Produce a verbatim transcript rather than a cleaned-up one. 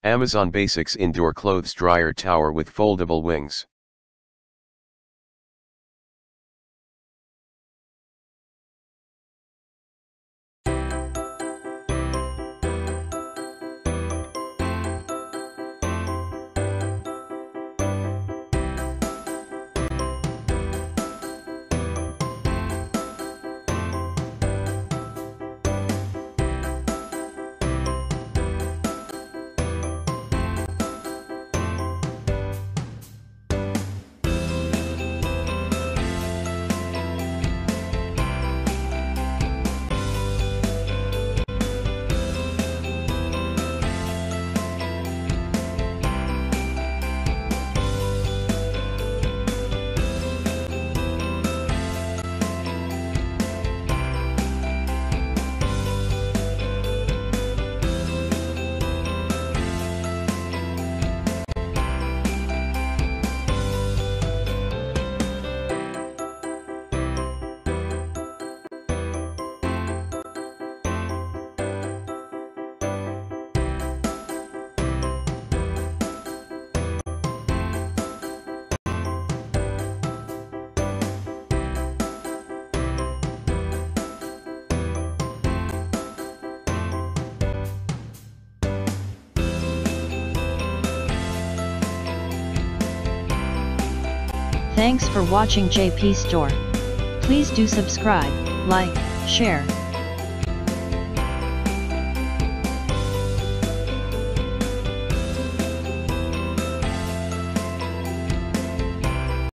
Amazon Basics Indoor Clothes Dryer Tower with Foldable Wings. Thanks for watching J P Store. Please do subscribe, like, share,